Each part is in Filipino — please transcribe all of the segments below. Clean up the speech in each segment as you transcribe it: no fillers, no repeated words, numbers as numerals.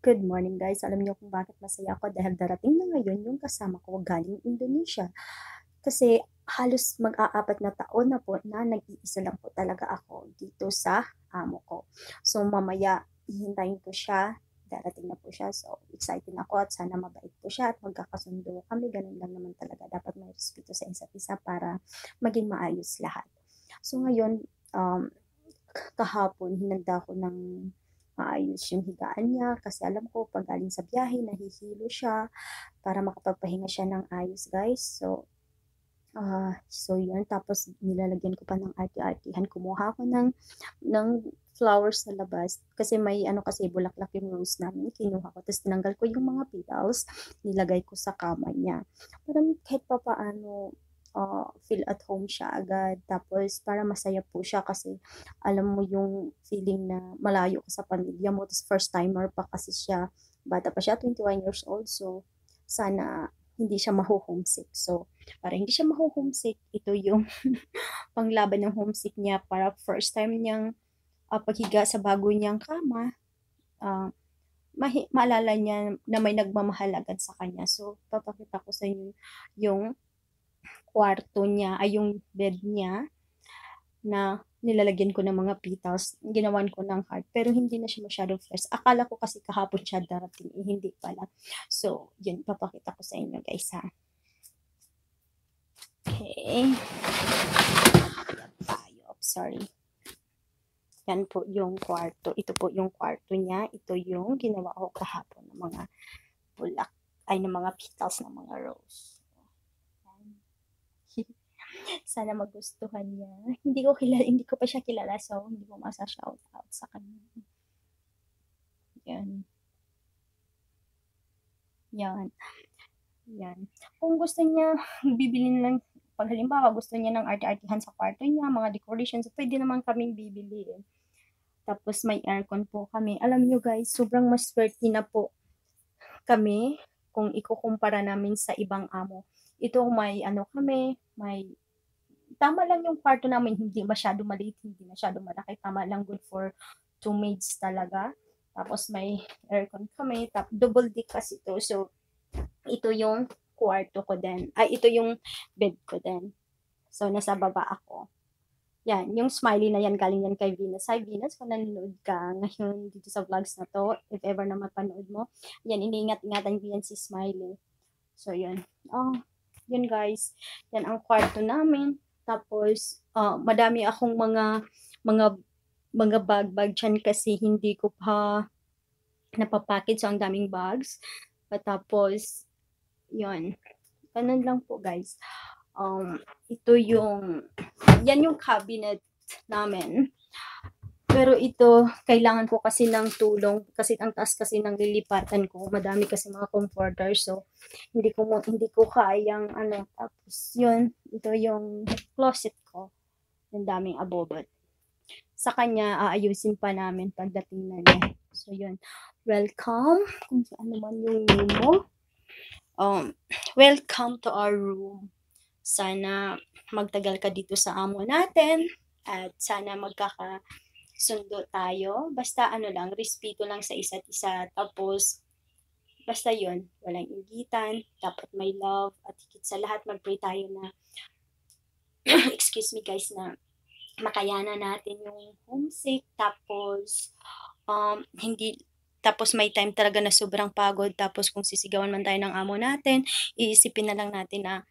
Good morning guys. Alam niyo kung bakit masaya ako dahil darating na ngayon yung kasama ko galing Indonesia. Kasi halos mag-aapat na taon na po na nag-iisa lang po talaga ako dito sa amo ko. So mamaya hihintayin ko siya. Darating na po siya. So excited ako at sana mabait po siya at magkakasundo kami. Ganun lang naman talaga. Dapat may respeto sa isa't isa para maging maayos lahat. So ngayon, kahapon hinanda ko ng maayos yung higaan niya kasi alam ko pag galing sa biyahe nahihilo siya para makapagpahinga siya ng ayos guys. So yun, tapos nilalagyan ko pa ng arti-artihan. Kumuha ko ng flowers sa labas kasi may kasi bulaklak yung rose namin. Kinuha ko, tapos tinanggal ko yung mga petals, nilagay ko sa kama niya. Parang kahit pa paano feel at home siya agad. Tapos para masaya po siya kasi alam mo yung feeling na malayo ka sa pamilya mo. Tapos first timer pa kasi siya. Bata pa siya, 21 years old. So sana hindi siya maho-homesick. So para hindi siya maho-homesick, ito yung panglaban ng homesick niya para first time niyang paghiga sa bago niyang kama. Maalala niya na may nagmamahal agad sa kanya. So papakita ko sa inyo yung kwarto niya, ay yung bed niya na nilalagyan ko ng mga petals. Ginawan ko ng heart, pero hindi na siya masyadong fresh. Akala ko kasi kahapon siya darating, hindi pala. So, yun, papakita ko sa inyo guys ha. Okay. Sorry. Yan po yung kwarto. Ito po yung kwarto niya. Ito yung ginawa ko kahapon ng mga bulak, ay ng mga petals ng mga rose. Sana magustuhan niya. Hindi ko pa siya kilala, so hindi ko masa-shout out sa kanya. Yan. Yan. Yan. Kung gusto niya, bibili lang, pag halimbawa gusto niya ng arte-artihan sa kwarto niya, mga decorations, pwede naman kaming bibili. Tapos may aircon po kami. Alam niyo guys, sobrang maswerte na po kami kung ikukumpara namin sa ibang amo. Ito may kami, may tama lang yung kwarto namin, hindi masyado maliit, hindi masyado malaki, tama lang, good for 2 maids talaga. Tapos may aircon kami, double deck kasi ito. So, ito yung kwarto ko din. Ay, ito yung bed ko din. So, nasa baba ako. Yan, yung smiley na yan, galing yan kay Venus. Hi Venus, kung nanonood ka ngayon dito sa vlogs na to, if ever na mapanood mo, yan, iniingat-ingatan ko yan si Smiley. So, yun. Yun guys, yan ang kwarto namin. Tapos, madami akong mga bag dyan kasi hindi ko pa napapackage. So, ang daming bags. Tapos, yun. Ganun lang po, guys. Yan yung cabinet namin. Pero ito, kailangan ko kasi ng tulong kasi ang taas kasi ng lilipatan ko. Madami kasi mga comforters. So, hindi ko kayang Tapos, yun, ito yung closet ko. Ang daming abobot. Sa kanya, aayusin pa namin pagdating na niya. So, yun. Welcome. Kung saan naman yung room mo. Welcome to our room. Sana magtagal ka dito sa amo natin. At sana sundo tayo. Basta lang, respeto lang sa isa't isa. Tapos, basta yun, walang inggitan, dapat may love, at higit sa lahat, mag-pray tayo na, excuse me guys, na makayanan natin yung homesick. Tapos, tapos may time talaga na sobrang pagod. Tapos kung sisigawan man tayo ng amo natin, iisipin na lang natin na,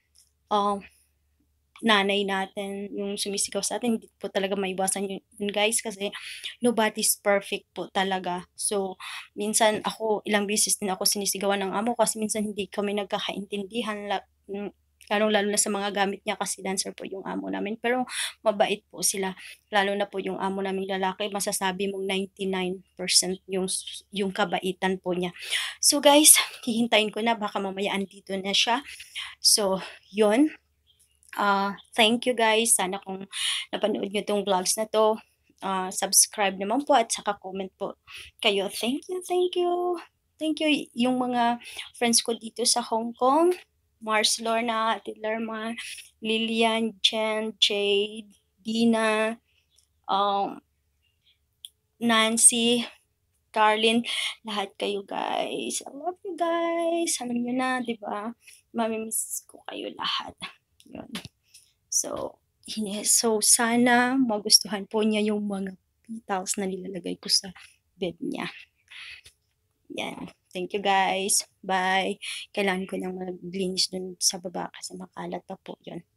nanay natin yung sumisigaw sa atin, hindi po talaga maiwasan yun guys kasi nobody's perfect po talaga. So minsan ilang beses din ako sinisigawan ng amo kasi minsan hindi kami nagkakaintindihan, lalo na sa mga gamit niya kasi dancer po yung amo namin, pero mabait po sila, lalo na po yung amo namin lalaki, masasabi mong 99% yung kabaitan po niya. So guys, hihintayin ko na, baka mamaya andito na siya. So yun. Thank you guys. Sana kung napanood nyo itong vlogs na to, subscribe naman po at saka comment po kayo. Thank you, thank you. Thank you yung mga friends ko dito sa Hong Kong. Mars, Lorna, Ate Lerma, Lilian, Jen, Jade, Dina, Nancy, Carlin, lahat kayo guys. I love you guys. Alam niyo na, 'di ba? Mamimiss ko kayo lahat. 'Yun. So, sana magustuhan po niya yung mga petals na nilalagay ko sa bed niya. Yan. Thank you guys. Bye. Kailangan ko lang maglinis dun sa baba kasi makalat pa po 'yun.